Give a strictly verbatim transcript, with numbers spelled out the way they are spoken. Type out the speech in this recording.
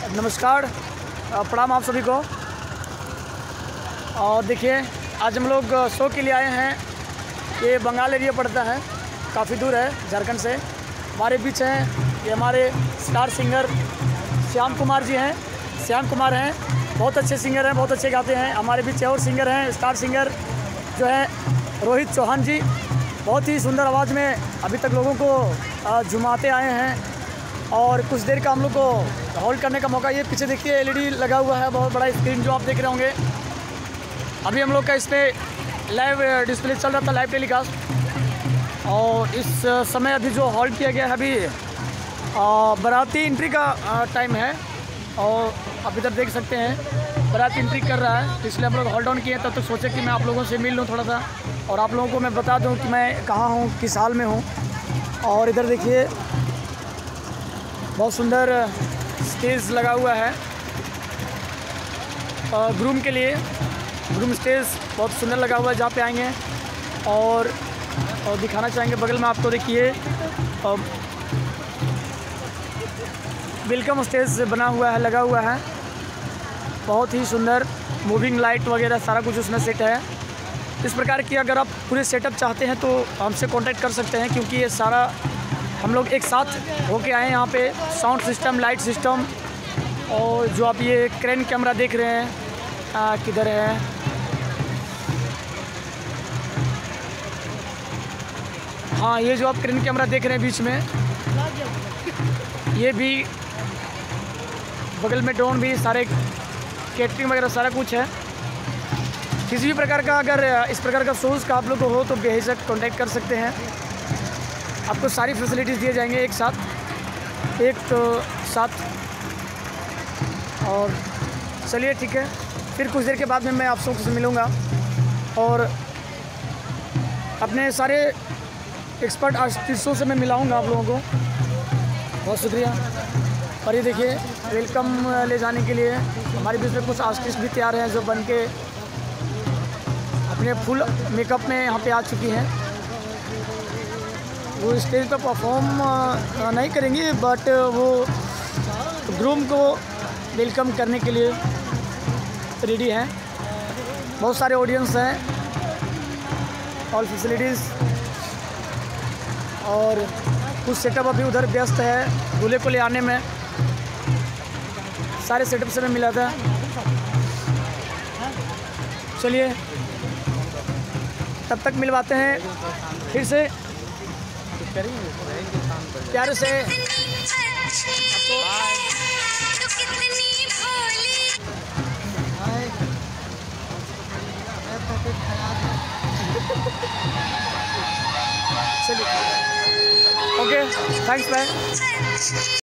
नमस्कार, प्रणाम आप सभी को। और देखिए आज हम लोग शो के लिए आए हैं। ये बंगाल एरिया पड़ता है, काफ़ी दूर है झारखंड से। हमारे बीच हैं ये हमारे स्टार सिंगर श्याम कुमार जी हैं। श्याम कुमार हैं, बहुत अच्छे सिंगर हैं, बहुत अच्छे गाते हैं। हमारे बीच और सिंगर हैं, स्टार सिंगर जो है रोहित चौहान जी, बहुत ही सुंदर आवाज़ में अभी तक लोगों को झुमाते आए हैं। और कुछ देर का हम लोग को होल्ड करने का मौका। ये पीछे देखिए एलईडी लगा हुआ है, बहुत बड़ा स्क्रीन जो आप देख रहे होंगे। अभी हम लोग का इस पर लाइव डिस्प्ले चल रहा था, लाइव टेलीकास्ट। और इस समय अभी जो होल्ड किया गया है, अभी बाराती एंट्री का टाइम है। और आप इधर देख सकते हैं बाराती एंट्री कर रहा है, तो इसलिए हम लोग होल्ड ऑन किए। तब तक तो सोचे कि मैं आप लोगों से मिल लूँ थोड़ा सा, और आप लोगों को मैं बता दूँ कि मैं कहाँ हूँ, किस हाल में हूँ। और इधर देखिए बहुत सुंदर स्टेज लगा हुआ है ग्रूम के लिए। ग्रूम स्टेज बहुत सुंदर लगा हुआ है, जहाँ पे आएंगे और, और दिखाना चाहेंगे। बगल में आपको देखिए वेलकम स्टेज बना हुआ है, लगा हुआ है, बहुत ही सुंदर। मूविंग लाइट वगैरह सारा कुछ उसमें सेट है। इस प्रकार की अगर आप पूरे सेटअप चाहते हैं तो हमसे कांटेक्ट कर सकते हैं, क्योंकि ये सारा हम लोग एक साथ होके आए हैं यहाँ पे। साउंड सिस्टम, लाइट सिस्टम, और जो आप ये क्रेन कैमरा देख रहे हैं किधर है, हाँ ये जो आप क्रेन कैमरा देख रहे हैं बीच में, ये भी बगल में ड्रोन भी, सारे कैटरिंग वगैरह सारा कुछ है। किसी भी प्रकार का अगर इस प्रकार का सोर्स का आप लोग को हो तो बेहिचक कांटेक्ट कर सकते हैं। आपको सारी फैसिलिटीज़ दिए जाएंगे एक साथ एक तो साथ। और चलिए ठीक है, फिर कुछ देर के बाद में मैं आप सबसे मिलूँगा और अपने सारे एक्सपर्ट आर्टिस्टों से मैं मिलाऊँगा आप लोगों को। बहुत शुक्रिया। और ये देखिए वेलकम ले जाने के लिए हमारे बीच में कुछ आर्टिस्ट भी तैयार हैं, जो बन के अपने फुल मेकअप में यहाँ पे आ चुकी हैं। वो स्टेज पर परफॉर्म नहीं करेंगी, बट वो ग्रूम को वेलकम करने के लिए रेडी हैं। बहुत सारे ऑडियंस हैं, ऑल फैसिलिटीज़, और कुछ सेटअप अभी उधर व्यस्त है दूल्हे को ले आने में। सारे सेटअप से मैं मिला था। चलिए तब तक मिलवाते हैं फिर से प्यार से आपको। चलिए ओके, थैंक्स बाय।